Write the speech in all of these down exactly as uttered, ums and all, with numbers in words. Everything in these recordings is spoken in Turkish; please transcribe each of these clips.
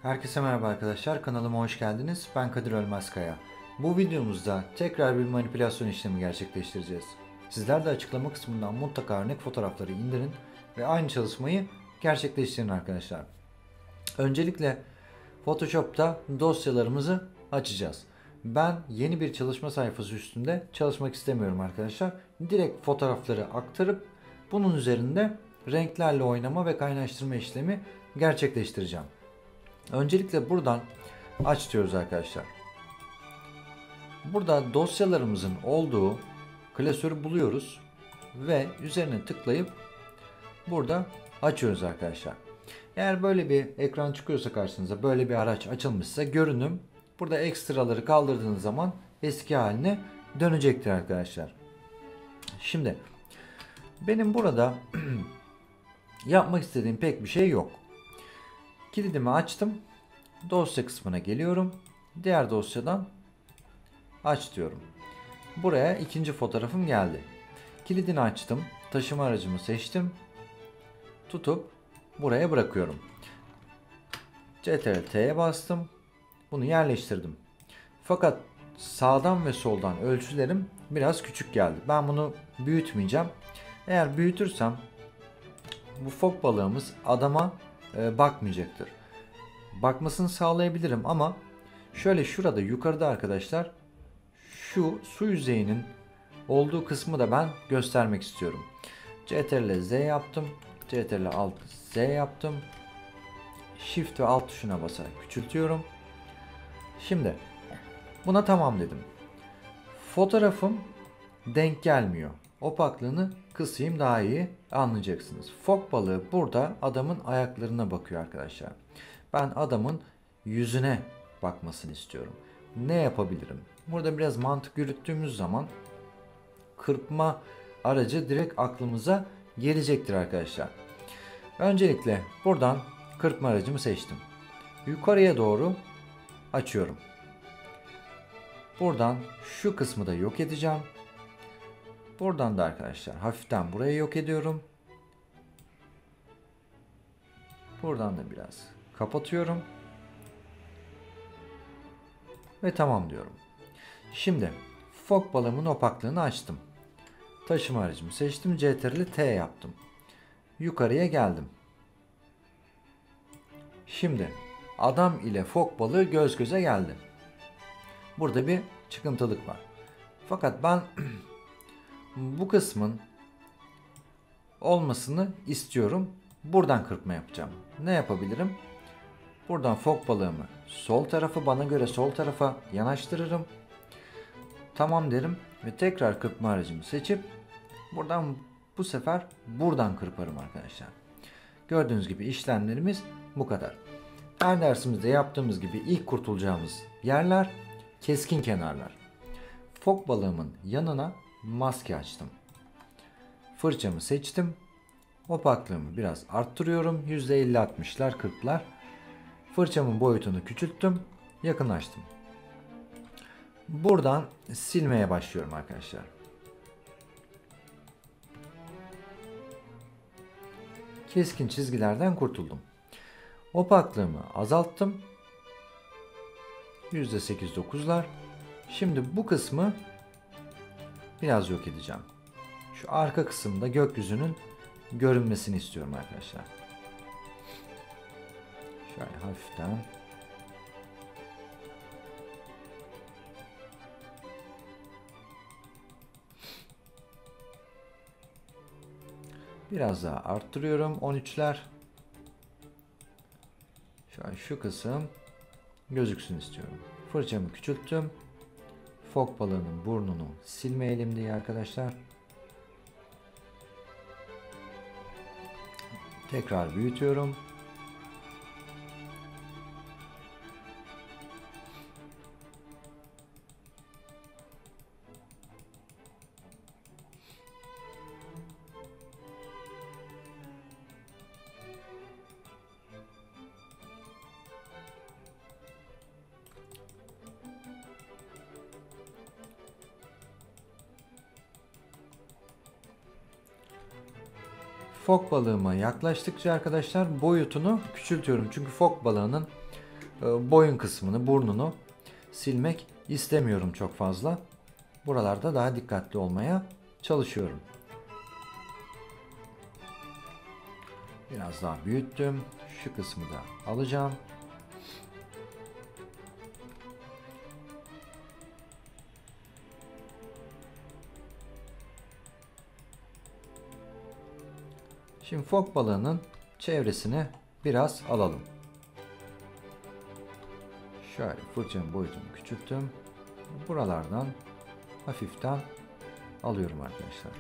Herkese merhaba arkadaşlar, kanalıma hoş geldiniz. Ben Kadir Ölmezkaya. Bu videomuzda tekrar bir manipülasyon işlemi gerçekleştireceğiz. Sizler de açıklama kısmından mutlaka örnek fotoğrafları indirin ve aynı çalışmayı gerçekleştirin arkadaşlar. Öncelikle Photoshop'ta dosyalarımızı açacağız. Ben yeni bir çalışma sayfası üstünde çalışmak istemiyorum arkadaşlar. Direkt fotoğrafları aktarıp bunun üzerinde renklerle oynama ve kaynaştırma işlemi gerçekleştireceğim. Öncelikle buradan aç diyoruz arkadaşlar. Burada dosyalarımızın olduğu klasörü buluyoruz ve üzerine tıklayıp burada açıyoruz arkadaşlar. Eğer böyle bir ekran çıkıyorsa karşınıza, böyle bir araç açılmışsa görünüm burada ekstraları kaldırdığınız zaman eski haline dönecektir arkadaşlar. Şimdi benim burada yapmak istediğim pek bir şey yok. Kilidimi açtım. Dosya kısmına geliyorum. Diğer dosyadan aç diyorum. Buraya ikinci fotoğrafım geldi. Kilidini açtım. Taşıma aracımı seçtim. Tutup buraya bırakıyorum. Ctrl T'ye bastım. Bunu yerleştirdim. Fakat sağdan ve soldan ölçülerim biraz küçük geldi. Ben bunu büyütmeyeceğim. Eğer büyütürsem bu fok balığımız adama e, bakmayacaktır. Bakmasını sağlayabilirim ama şöyle şurada yukarıda arkadaşlar şu su yüzeyinin olduğu kısmı da ben göstermek istiyorum. Ctrl Z yaptım. Ctrl Alt Z yaptım. Shift ve Alt tuşuna basarak küçültüyorum. Şimdi buna tamam dedim. Fotoğrafım denk gelmiyor. Opaklığını kısayım, daha iyi anlayacaksınız. Fok balığı burada adamın ayaklarına bakıyor arkadaşlar. Ben adamın yüzüne bakmasını istiyorum. Ne yapabilirim? Burada biraz mantık yürüttüğümüz zaman kırpma aracı direkt aklımıza gelecektir arkadaşlar. Öncelikle buradan kırpma aracımı seçtim. Yukarıya doğru açıyorum. Buradan şu kısmı da yok edeceğim. Buradan da arkadaşlar hafiften burayı yok ediyorum. Buradan da biraz kapatıyorum. Ve tamam diyorum. Şimdi fok balığımın opaklığını açtım. Taşıma aracımı seçtim. Ctrl T yaptım. Yukarıya geldim. Şimdi adam ile fok balığı göz göze geldi. Burada bir çıkıntılık var. Fakat ben bu kısmın olmasını istiyorum. Buradan kırpma yapacağım. Ne yapabilirim? Buradan fok balığımı sol tarafı, bana göre sol tarafa yanaştırırım. Tamam derim ve tekrar kırpma aracımı seçip buradan bu sefer buradan kırparım arkadaşlar. Gördüğünüz gibi işlemlerimiz bu kadar. Her dersimizde yaptığımız gibi ilk kurtulacağımız yerler keskin kenarlar. Fok balığımın yanına maske açtım. Fırçamı seçtim. Opaklığımı biraz arttırıyorum. yüzde elli altmışlar kırklar. Fırçamın boyutunu küçülttüm. Yakınlaştım. Buradan silmeye başlıyorum arkadaşlar. Keskin çizgilerden kurtuldum. Opaklığımı azalttım. yüzde sekiz dokuzlar. Şimdi bu kısmı biraz yok edeceğim. Şu arka kısımda gökyüzünün görünmesini istiyorum arkadaşlar. Şöyle hafiften. Biraz daha arttırıyorum. on üçler. Şu an şu kısım gözüksün istiyorum. Fırçamı küçülttüm. Fok balığının burnunu silmeyelim diye arkadaşlar. Tekrar büyütüyorum. Fok balığıma yaklaştıkça arkadaşlar boyutunu küçültüyorum. Çünkü fok balığının e, boyun kısmını, burnunu silmek istemiyorum çok fazla. Buralarda daha dikkatli olmaya çalışıyorum. Biraz daha büyüttüm. Şu kısmı da alacağım. Şimdi fok balığının çevresini biraz alalım. Şöyle fırçanın boyutunu küçülttüm. Buralardan hafiften alıyorum arkadaşlar.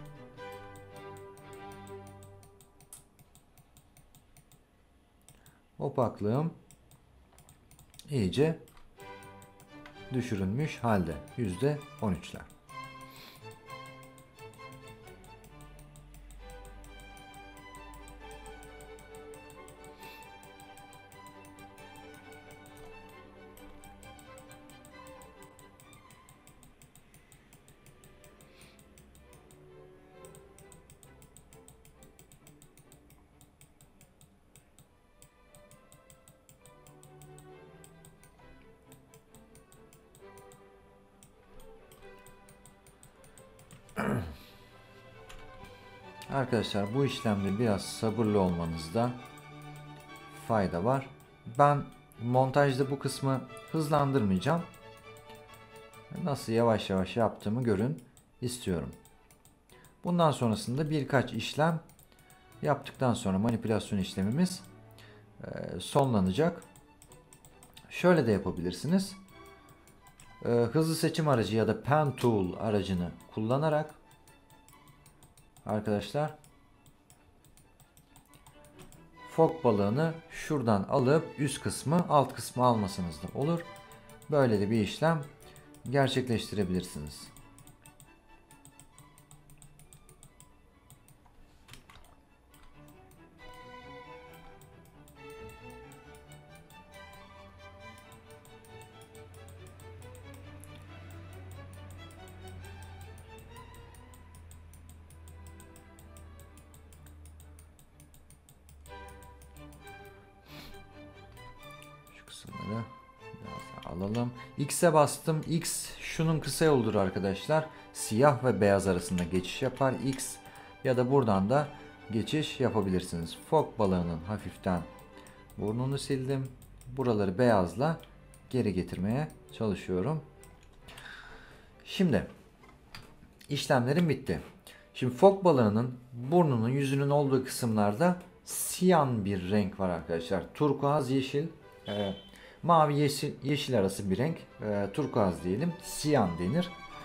Opaklığım iyice düşürülmüş halde. yüzde on üçler. Arkadaşlar bu işlemde biraz sabırlı olmanızda fayda var. Ben montajda bu kısmı hızlandırmayacağım. Nasıl yavaş yavaş yaptığımı görün istiyorum. Bundan sonrasında birkaç işlem yaptıktan sonra manipülasyon işlemimiz sonlanacak. Şöyle de yapabilirsiniz. Hızlı seçim aracı ya da Pen Tool aracını kullanarak arkadaşlar fok balığını şuradan alıp üst kısmı alt kısmı almasanız da olur. Böyle de bir işlem gerçekleştirebilirsiniz. Kısımları biraz daha alalım. X'e bastım. X şunun kısa yoludur arkadaşlar. Siyah ve beyaz arasında geçiş yapar. X ya da buradan da geçiş yapabilirsiniz. Fok balığının hafiften burnunu sildim. Buraları beyazla geri getirmeye çalışıyorum. Şimdi işlemlerim bitti. Şimdi fok balığının burnunun, yüzünün olduğu kısımlarda siyan bir renk var arkadaşlar. Turkuaz yeşil. E, mavi yeşil, yeşil arası bir renk. E, turkuaz diyelim. Siyan denir.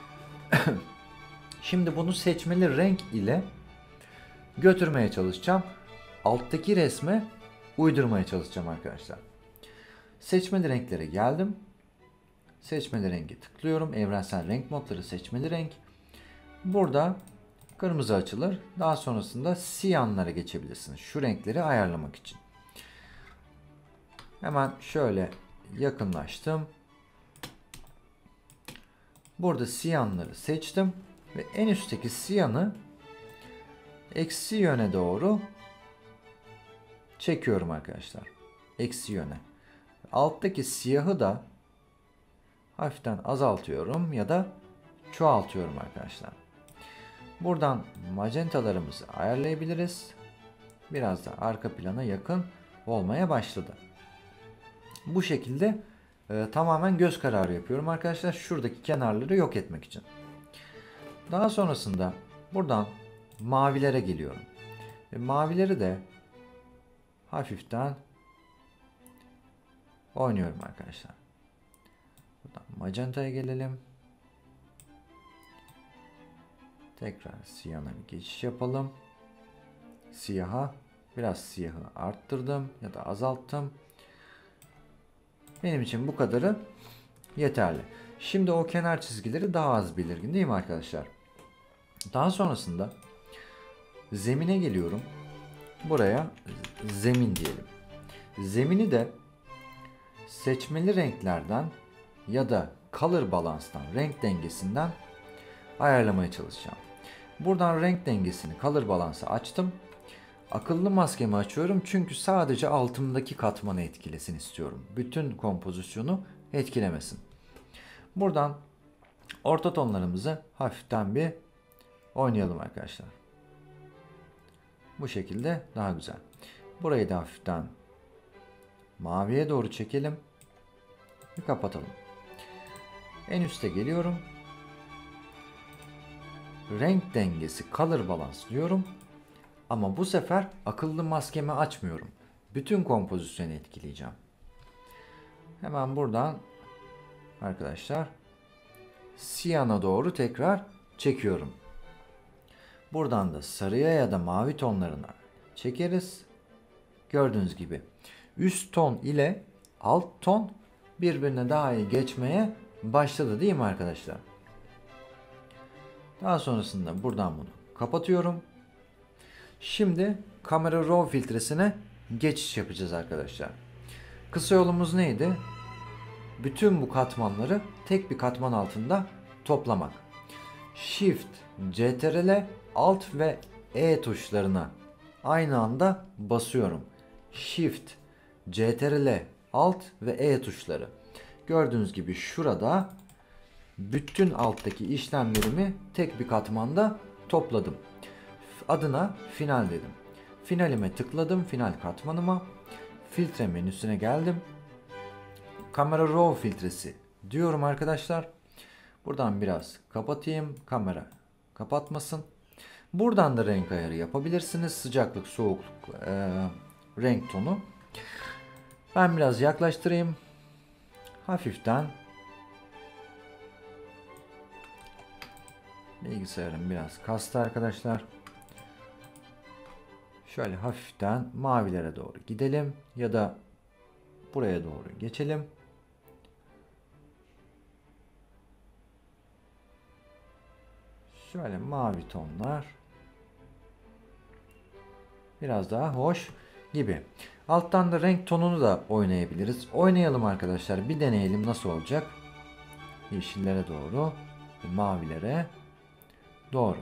Şimdi bunu seçmeli renk ile götürmeye çalışacağım. Alttaki resme uydurmaya çalışacağım arkadaşlar. Seçmeli renklere geldim. Seçmeli rengi tıklıyorum. Evrensel renk modları seçmeli renk. Burada kırmızı açılır. Daha sonrasında siyanlara geçebilirsiniz. Şu renkleri ayarlamak için. Hemen şöyle yakınlaştım. Burada siyanları seçtim. Ve en üstteki siyanı eksi yöne doğru çekiyorum arkadaşlar. Eksi yöne. Alttaki siyahı da hafiften azaltıyorum ya da çoğaltıyorum arkadaşlar. Buradan magentalarımızı ayarlayabiliriz. Biraz da arka plana yakın olmaya başladı. Bu şekilde e, tamamen göz kararı yapıyorum arkadaşlar. Şuradaki kenarları yok etmek için. Daha sonrasında buradan mavilere geliyorum. Ve mavileri de hafiften oynuyorum arkadaşlar. Buradan magenta'ya gelelim. Tekrar siyahına bir geçiş yapalım. Siyaha biraz siyahı arttırdım ya da azalttım. Benim için bu kadarı yeterli. Şimdi o kenar çizgileri daha az belirgin değil mi arkadaşlar? Daha sonrasında zemine geliyorum. Buraya zemin diyelim. Zemini de seçmeli renklerden ya da color balance'dan, renk dengesinden ayarlamaya çalışacağım. Buradan renk dengesini, color balance'ı açtım. Akıllı maskemi açıyorum çünkü sadece altımdaki katmanı etkilesin istiyorum. Bütün kompozisyonu etkilemesin. Buradan orta tonlarımızı hafiften bir oynayalım arkadaşlar. Bu şekilde daha güzel. Burayı da hafiften maviye doğru çekelim. Bir kapatalım. En üste geliyorum. Renk dengesi, color balance diyorum. Ama bu sefer akıllı maskemi açmıyorum. Bütün kompozisyonu etkileyeceğim. Hemen buradan arkadaşlar siyana doğru tekrar çekiyorum. Buradan da sarıya ya da mavi tonlarına çekeriz. Gördüğünüz gibi üst ton ile alt ton birbirine daha iyi geçmeye başladı değil mi arkadaşlar? Daha sonrasında buradan bunu kapatıyorum. Şimdi kamera raw filtresine geçiş yapacağız arkadaşlar. Kısa yolumuz neydi? Bütün bu katmanları tek bir katman altında toplamak. Shift, Ctrl, Alt ve E tuşlarına aynı anda basıyorum. Shift, Ctrl, Alt ve E tuşları. Gördüğünüz gibi şurada bütün alttaki işlemlerimi tek bir katmanda topladım. Adına final dedim. Finalime tıkladım, final katmanıma. Filtre menüsüne geldim. Kamera raw filtresi diyorum arkadaşlar. Buradan biraz kapatayım. Kamera kapatmasın. Buradan da renk ayarı yapabilirsiniz. Sıcaklık, soğukluk, e, renk tonu. Ben biraz yaklaştırayım. Hafiften bilgisayarım biraz kastı arkadaşlar. Şöyle hafiften mavilere doğru gidelim ya da buraya doğru geçelim. Şöyle mavi tonlar. Biraz daha hoş gibi. Alttan da renk tonunu da oynayabiliriz. Oynayalım arkadaşlar. Bir deneyelim nasıl olacak. Yeşillere doğru, mavilere doğru.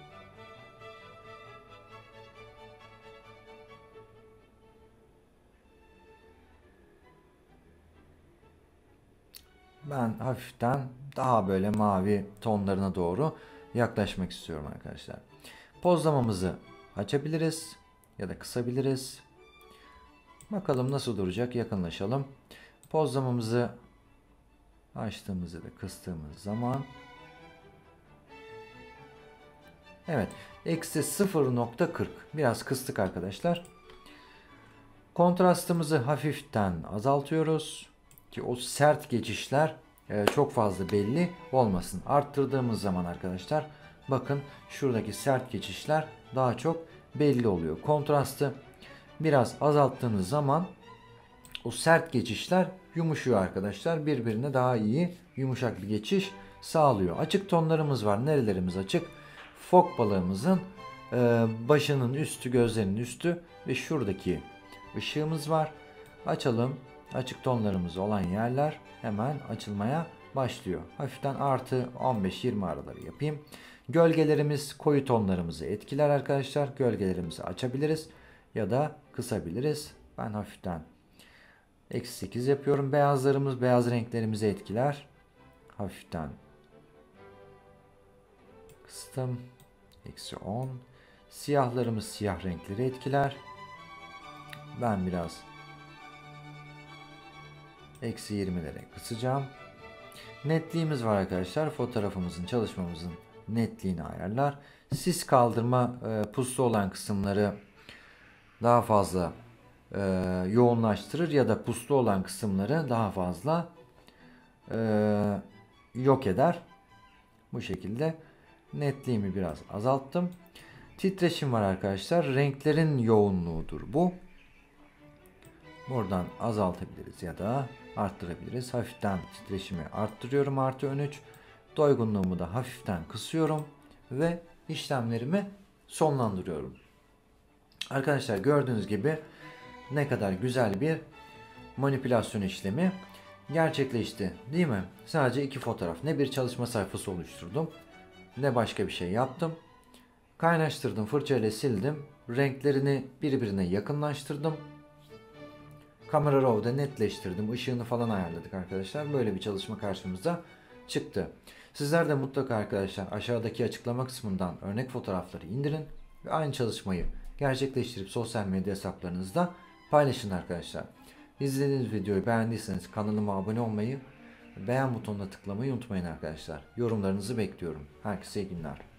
Ben hafiften daha böyle mavi tonlarına doğru yaklaşmak istiyorum arkadaşlar. Pozlamamızı açabiliriz ya da kısabiliriz. Bakalım nasıl duracak, yakınlaşalım. Pozlamamızı açtığımızda da kıstığımız zaman evet, eksi sıfır nokta kırk biraz kıstık arkadaşlar. Kontrastımızı hafiften azaltıyoruz ki o sert geçişler e, çok fazla belli olmasın. Arttırdığımız zaman arkadaşlar bakın şuradaki sert geçişler daha çok belli oluyor. Kontrastı biraz azalttığınız zaman o sert geçişler yumuşuyor arkadaşlar. Birbirine daha iyi yumuşak bir geçiş sağlıyor. Açık tonlarımız var. Nerelerimiz açık? Fok balığımızın e, başının üstü, gözlerinin üstü ve şuradaki ışığımız var. Açalım. Açık tonlarımız olan yerler hemen açılmaya başlıyor. Hafiften artı on beş yirmi araları yapayım. Gölgelerimiz koyu tonlarımızı etkiler arkadaşlar. Gölgelerimizi açabiliriz ya da kısabiliriz. Ben hafiften eksi sekiz yapıyorum. Beyazlarımız beyaz renklerimizi etkiler. Hafiften kıstım. Eksi on. Siyahlarımız siyah renkleri etkiler. Ben biraz eksi yirmilere kısacağım. Netliğimiz var arkadaşlar. Fotoğrafımızın, çalışmamızın netliğini ayarlar. Sis kaldırma e, puslu olan kısımları daha fazla e, yoğunlaştırır ya da puslu olan kısımları daha fazla e, yok eder. Bu şekilde netliğimi biraz azalttım. Titreşim var arkadaşlar. Renklerin yoğunluğudur bu. Buradan azaltabiliriz ya da arttırabiliriz. Hafiften titreşimi arttırıyorum, artı on üç. Doygunluğumu da hafiften kısıyorum ve işlemlerimi sonlandırıyorum. Arkadaşlar gördüğünüz gibi ne kadar güzel bir manipülasyon işlemi gerçekleşti, değil mi? Sadece iki fotoğraf, ne bir çalışma sayfası oluşturdum ne başka bir şey yaptım. Kaynaştırdım, fırçayla sildim. Renklerini birbirine yakınlaştırdım. Kamera raw'da netleştirdim. Işığını falan ayarladık arkadaşlar. Böyle bir çalışma karşımıza çıktı. Sizler de mutlaka arkadaşlar aşağıdaki açıklama kısmından örnek fotoğrafları indirin ve aynı çalışmayı gerçekleştirip sosyal medya hesaplarınızda paylaşın arkadaşlar. İzlediğiniz videoyu beğendiyseniz kanalıma abone olmayı, beğen butonuna tıklamayı unutmayın arkadaşlar. Yorumlarınızı bekliyorum. Herkese iyi günler.